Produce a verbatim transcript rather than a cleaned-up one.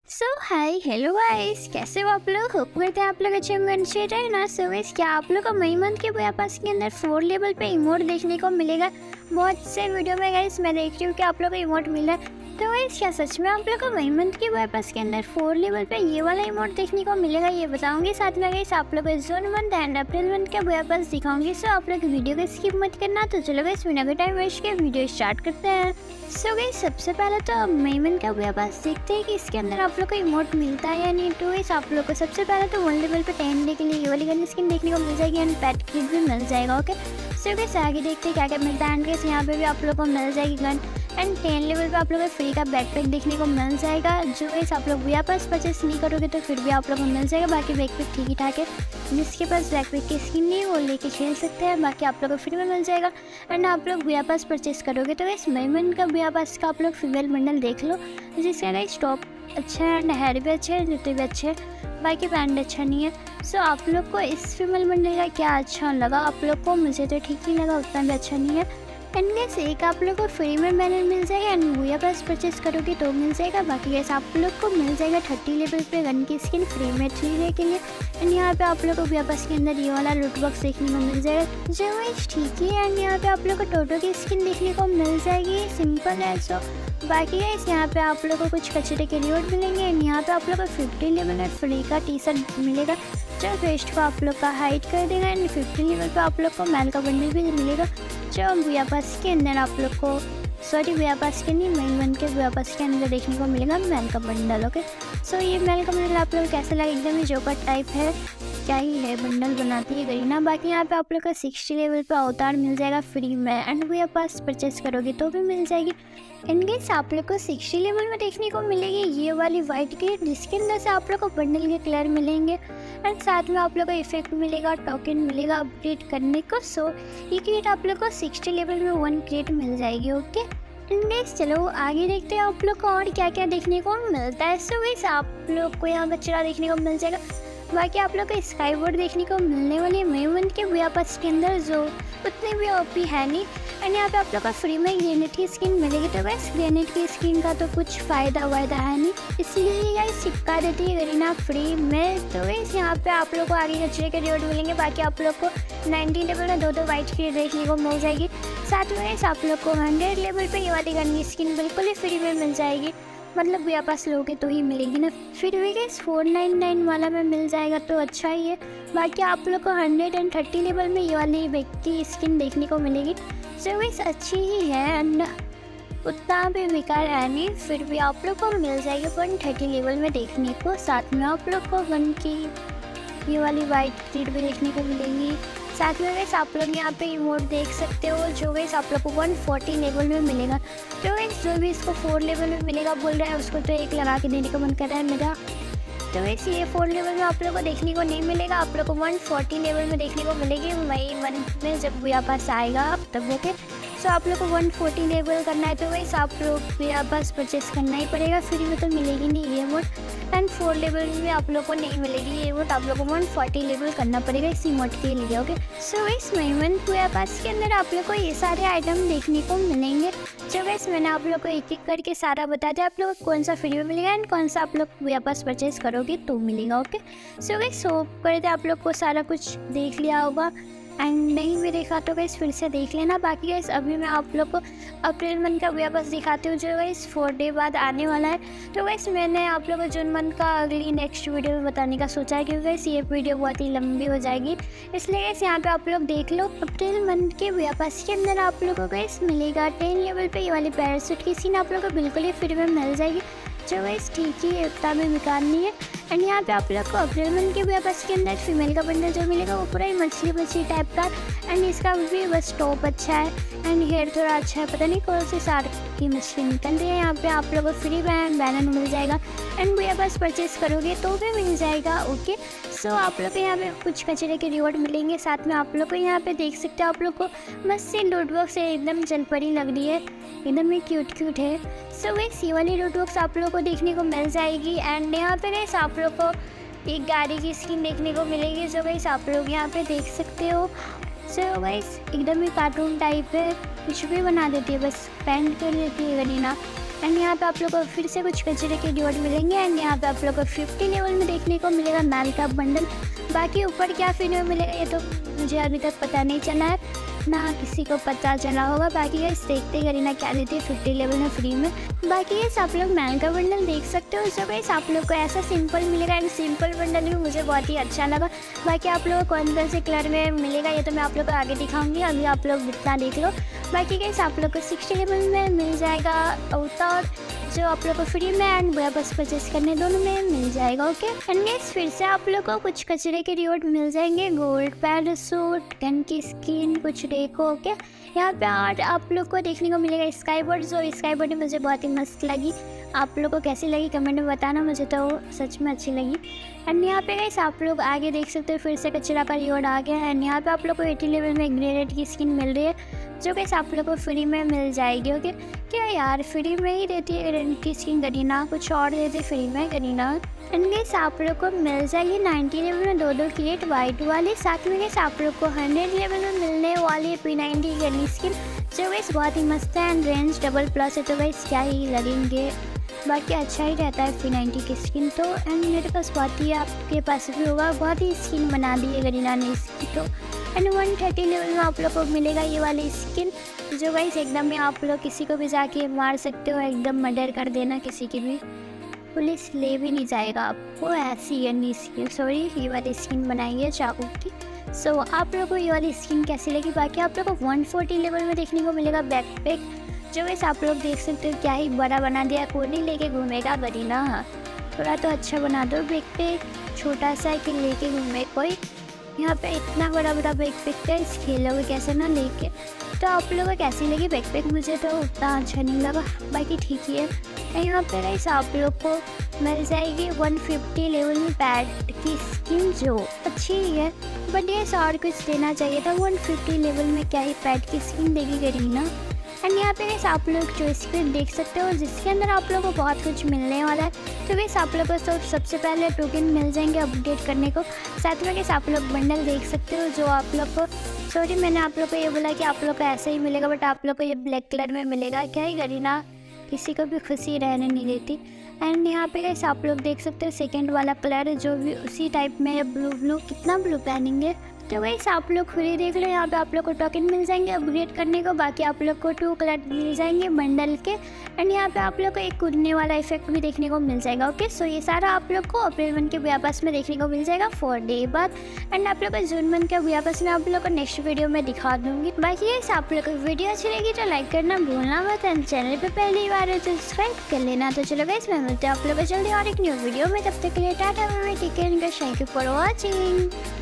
सो hi hello guys, कैसे हो आप लोग। होप करते हैं आप लोग अच्छे होंगे अच्छे रहे ना। सो गाइस, क्या आप लोग को मई मंथ के बॉय पास के अंदर फोर लेवल पे इमोट देखने को मिलेगा। बहुत से वीडियो में गाइस मैं देख रही हूँ कि आप लोग को इमोट मिला है। तो गाइस क्या सच में आप लोग को मई मंथ के बॉय पास के अंदर फोर लेवल पे ये वाला इमोट देखने को मिलेगा, ये बताऊंगी। साथ में गाइस आप लोग को June month and April month के बॉय पास दिखाऊंगी। सो आप लोग वीडियो को स्किप मत करना। तो चलो गाइस बिना टाइम वेस्ट के वीडियो स्टार्ट करते हैं। सो गाइस सबसे पहले तो मई मंथ का बॉय पास देखते हैं कि इसके अंदर आप लोग को इमोट मिलता है या नहीं। तो गाइस आप लोग को सबसे पहले तो वन लेवल पे टेन डे के लिए ये वाली गन स्किन देखने को मिल जाएगी एंड पेट किट भी मिल जाएगा। ओके सो गाइस आगे देखते हैं क्या क्या मिलता है। एंड गाइस यहाँ पे भी आप लोग को मिल जाएगी गन एंड टेन लेवल पे आप लोग को फ्री का बैकपैक देखने को मिल जाएगा। जो गाइस आप लोग बॉय पास परचेस नहीं करोगे तो फिर भी आप लोग को मिल जाएगा। बाकी बैकपैक ठीक ही ठाक है, जिसके पास बैकपैक की स्किन नहीं है वो लेके खेल सकते हैं। बाकी आप लोग को फ्री में मिल जाएगा। एंड आप लोग बॉय पास परचेस करोगे तो गाइस मई मंथ का बॉय पास का आप लोग फीमेल बंडल देख लो, जिसका गाइस टॉप अच्छा है एंड हेयर भी अच्छे हैं, जूते भी अच्छे हैं, बाकी पैंट अच्छा नहीं है। सो आप लोग को इस फीमेल बंडल का क्या अच्छा लगा आप लोग को? मुझे तो ठीक ही लगा, उतना भी अच्छा नहीं है। एंड गैस एक आप लोग को फ्री में बैनर मिल जाएगा एंड बॉय पास परचेस करोगे तो मिल जाएगा। बाकी गैस आप लोग को मिल जाएगा थर्टी लेवल पे गन की स्किन फ्री में थ्री डे के लिए। एंड यहाँ पे आप लोग को बॉय पास के अंदर ये वाला लूट बॉक्स देखने को मिल जाएगा, जो गाइस ठीक ही है। एंड यहाँ पे आप लोग को टोटो की स्किन देखने को मिल जाएगी, सिंपल है। सो बाकी गाइस यहाँ पे आप लोग को कुछ कचरे के रिवॉर्ड मिलेंगे। एंड यहाँ पे आप लोग को फिफ्टी लेवल में फ्री का टी शर्ट मिलेगा, जो वेस्ट को आप लोग का हाइड कर देगा। एंड फिफ्टी लेवल पे आप लोग को मैल का बंडल भी मिलेगा, जो बॉय पास के अंदर आप लोग को सॉरी बॉय पास के नहीं मई मंथ के बॉय पास के अंदर देखने को मिलेगा मैल का बंडल। ओके सो ये मैल का बंडल आप लोग कैसा लगा? एकदम ही जोकर टाइप है, क्या ही है, बंडल बनाती है गरीना। बाकी यहाँ पे आप लोग का सिक्सटी लेवल पे अवतार मिल जाएगा फ्री में एंड बॉय पास परचेस करोगे तो भी मिल जाएगी। इन केस आप लोग को सिक्सटी लेवल में देखने को मिलेगी ये वाली वाइट क्रेट, जिसके अंदर से आप लोग को बंडल के कलर मिलेंगे एंड साथ में आप लोग को इफेक्ट मिलेगा, टोकन मिलेगा अपडेट करने को। सो ये क्रेट आप लोग को सिक्सटी लेवल में वन क्रेट मिल जाएगी। ओके नेक्स्ट चलो आगे देखते हैं आप लोग को और क्या क्या देखने को मिलता है। सो वैसे आप लोग को यहाँ बच्चा देखने को मिल जाएगा। बाकी आप लोग को स्काई बोर्ड देखने को मिलने वाली है मई मंथ के बॉय पास के अंदर, जो उतनी भी ओपी है नहीं। एंड यहाँ पे आप लोग को फ्री में ग्रेनेड की स्किन मिलेगी। तो गाइस ग्रेनेड की स्किन का तो कुछ फ़ायदा वायदा है नहीं, इसलिए गाइस चिपका देती है गरीना फ्री में। तो गाइस यहाँ पे आप लोग को आगे कचरे के रिवॉर्ड मिलेंगे। बाकी आप लोग को नाइनटी लेवल में दो दो वाइट की देखने को मिल जाएगी। साथ में गाइस आप लोग को हंड्रेड लेवल पे ये वाली गन की स्किन बिल्कुल ही फ्री में मिल जाएगी, मतलब बॉय पास लोगे तो ही मिलेगी ना। फिर भी गाइस फोर नाइन नाइन वाला में मिल जाएगा तो अच्छा ही है। बाकी आप लोग को हंड्रेड एंड थर्टी लेवल में ये वाली व्यक्ति स्किन देखने को मिलेगी, जो गाइस अच्छी ही है एंड उतना भी बेकार है नहीं। फिर भी आप लोग को मिल जाएगी वन थर्टी लेवल में देखने को। साथ में आप लोग को वन की ये वाली वाइट क्रेट भी देखने को मिलेगी। साथ में गाइस आप लोग यहाँ पे इमोट देख सकते हो, जो गाइस आप लोग को वन फोर्टी लेवल में मिलेगा। तो गाइस जो भी इसको फोर लेवल में मिलेगा बोल रहा है, उसको तो एक लगा के देने का मन कर रहा है मेरा। तो गाइस ये फोर लेवल में आप लोग को देखने को नहीं मिलेगा, आप लोग को वन फोर्टी लेवल में देखने को मिलेगी मई मंथ में जब बॉय पास आएगा अब तब। ओके सो आप लोग को वन फोर्टी लेवल करना है तो गाइस आप लोग बॉय पास परचेस करना ही पड़ेगा, फ्री में तो मिलेगी नहीं ये इमोट। एंड फोर लेवल में आप लोग को नहीं मिलेगी ये इमोट, आप लोग को वन फोर्टी लेवल करना पड़ेगा इस इमोट के लिए। ओके सो इस मई मंथ बॉय पास के अंदर आप लोग को ये सारे आइटम देखने को मिलेंगे, जो गाइस मैंने आप लोग को एक एक करके सारा बता दिया आप लोग को कौन सा फ्री में मिलेगा एंड कौन सा आप लोग बॉय पास परचेस करोगे तो मिलेगा। ओके सो गाइस होप करते आप लोग को सारा कुछ देख लिया होगा एंड नहीं भी देखा तो गाइस फिर से देख लेना। बाकी गाइस अभी मैं आप लोग को अप्रैल मंथ का बॉय पास दिखाती हूँ, जो गाइस फोर डे बाद आने वाला है। तो गाइस मैंने आप लोग को जून मंथ का अगली नेक्स्ट वीडियो में बताने का सोचा है, क्योंकि गाइस ये वीडियो बहुत ही लंबी हो जाएगी, इसलिए गाइस यहाँ पे आप लोग देख लो। अप्रैल मंथ के बॉय पास के अंदर आप लोग को गाइस मिलेगा टेन लेवल पे ये वाली पैरासूट की स्किन आप लोग को बिल्कुल ही फ्री में मिल जाएगी, जो गाइस ठीक ही है, उतना भी बेकार नहीं है। एंड यहाँ पे आप लोग को अप्रैल मंथ के बॉय पास के अंदर फीमेल का बंडल जो मिलेगा वो पूरा ही मछली मछली टाइप का, एंड इसका भी बस टॉप अच्छा है एंड हेयर थोड़ा अच्छा है, पता नहीं कौन सी सार की मछली निकल रही है। यहाँ पे आप लोगों को फ्री बैनर मिल जाएगा एंड बॉय पास परचेस करोगे तो भी मिल जाएगा। ओके सो आप लोग को यहाँ पे कुछ कचरे के रिवॉर्ड मिलेंगे। साथ में आप लोग को यहाँ पे देख सकते हो आप लोग को मस्त सी लूट बॉक्स है, एकदम जलपरी लग रही है, एकदम ही क्यूट क्यूट है। सो गाइस ये वाली लूट बॉक्स आप लोग को देखने को मिल जाएगी। एंड यहाँ पे गाइस आप लोग को एक गाड़ी की स्किन देखने को मिलेगी, जो गाइस आप लोग यहाँ पे देख सकते हो। सो गाइस एकदम ही कार्टून टाइप है, कुछ भी बना देती है, बस पेंट कर देती है गरीना। एंड यहाँ पे आप लोग को फिर से कुछ कचरे के रिवॉर्ड मिलेंगे। एंड यहाँ पे आप लोग को फिफ्टी लेवल में देखने को मिलेगा मैल का बंडल। बाकी ऊपर क्या फिर मिलेगा ये तो मुझे अभी तक पता नहीं चला है, ना किसी को पता चला होगा। बाकी गाइस देखते करीना क्या देती है फिफ्टी लेवल में फ्री में। बाकी गाइस आप लोग मैल का बंडल देख सकते हो। सो गाइस आप लोग को ऐसा सिंपल मिलेगा एंड सिंपल बंडल भी मुझे बहुत ही अच्छा लगा। बाकी आप लोग को कौन कौन से कलर में मिलेगा ये तो मैं आप लोग को आगे दिखाऊंगी, अभी आप लोग इतना देख लो। बाकी गाइस आप लोग को सिक्सटी लेवल में मिल जाएगा अवतार जो आप लोग को फ्री में एंड वापस परचेस करने दोनों में मिल जाएगा। ओके एंड गाइस फिर से आप लोग को कुछ कचरे के रिवॉर्ड मिल जाएंगे, गोल्ड पैरासूट, गन की स्किन, कुछ डेको। ओके यहाँ पे आज आप लोग को देखने को मिलेगा स्काई बोर्ड, जो स्काई बोर्ड मुझे बहुत ही मस्त लगी। आप लोग को कैसी लगी कमेंट में बताना, मुझे तो सच में अच्छी लगी। एंड यहाँ पे गाइस आप लोग आगे देख सकते हो फिर से कचरा का रिवॉर्ड आ गया। एंड यहाँ पे आप लोग को एटी लेवल में ग्रेनेड की स्किन मिल रही है जो गाइस आप लोग को फ्री में मिल जाएगी। ओके क्या यार फ्री में ही देती है ग्रेनेड की स्किन करीना, कुछ और देती है फ्री में करीना। एंड गाइस आप लोग को मिल जाएगी नाइन्टी लेवल में दो दो क्रिएट वाइट वाली। साथ में गाइस आप लोग को हंड्रेड लेवल में मिलने वाली है पी नाइन्टी गनी स्किन जो गाइस बहुत ही मस्त है। एंड रेंज डबल प्लस है तो गाइस क्या ही लगेंगे, बाकी अच्छा ही रहता है पी नाइन्टी की स्किन तो। एंड मेरे पास बहुत ही आपके पास भी होगा, बहुत ही स्किन बना दी है गरीना ने इसकी तो। एंड वन थर्टी लेवल में आप लोग को मिलेगा ये वाली स्किन जो गाइस एकदम में आप लोग किसी को भी जाके मार सकते हो, एकदम मर्डर कर देना किसी की भी, पुलिस ले भी नहीं जाएगा आपको। ऐसी गनी स्किन सॉरी ये वाली स्किन बनाई है चाकू की। सो so, आप लोगों को ये वाली स्किन कैसी लगी। बाकी आप लोग को वन फोर्टी लेवल में देखने को मिलेगा बैकपैक जो वैसे आप लोग देख सकते हो क्या ही बड़ा बना दिया, कोई नहीं लेके घूमेगा गरीना, थोड़ा तो अच्छा बना दो बैकपैक, छोटा सा कि लेके घूमे कोई। यहाँ पे इतना बड़ा बड़ा बैकपैक है, इस खेलोगे कैसे ना लेके। तो आप लोगों को कैसी लगी बैकपैक, मुझे तो उतना अच्छा नहीं लगा, बाकी ठीक ही है। यहाँ पे गाइस आप लोग को मिल जाएगी वन फिफ्टी लेवल में पैड की स्किन जो अच्छी ही है, बट ये और कुछ देना चाहिए था। वन फिफ्टी लेवल में क्या ही पैड की स्किन देगी करीना। एंड यहाँ पे गाइस आप लोग जो स्क्रीन देख सकते हो जिसके अंदर आप लोगों को बहुत कुछ मिलने वाला है। तो गाइस आप लोग को सब सबसे पहले टोकन मिल जाएंगे अपडेट करने को। साथ में गाइस आप लोग बंडल देख सकते हो जो आप लोग को, सॉरी मैंने आप लोग को ये बोला कि आप लोग को ऐसे ही मिलेगा, बट आप लोग को ये ब्लैक कलर में मिलेगा। क्या ही करीना किसी को भी खुशी रहने नहीं देती। एंड यहाँ पे गाइस आप लोग देख सकते हो सेकंड वाला कलर जो भी उसी टाइप में है, ब्लू ब्लू, कितना ब्लू पहनेंगे। तो गाइस आप लोग खुद ही देख लो, यहाँ पे आप लोग को टोकन मिल जाएंगे अपग्रेड करने को। बाकी आप लोग को टू कलर मिल जाएंगे बंडल के। एंड यहाँ पे आप लोग को एक कूदने वाला इफेक्ट भी देखने को मिल जाएगा। ओके सो ये सारा आप लोग को अप्रैल मंथ के व्यापास में देखने को मिल जाएगा फोर डे बाद। एंड आप लोग को जून मंथ के व्यापास में आप लोग को नेक्स्ट वीडियो में दिखा दूंगी। बाकी गाइस आप लोग को वीडियो अच्छी लगी तो लाइक करना भूलना मत, एंड चैनल पर पहली बार है तो सब्सक्राइब कर लेना। तो चलो गाइस मैं मिलते हैं आप लोग को जल्दी और एक न्यू वीडियो में, तब तक के लिए tata bye bye, take care and thank you for watching.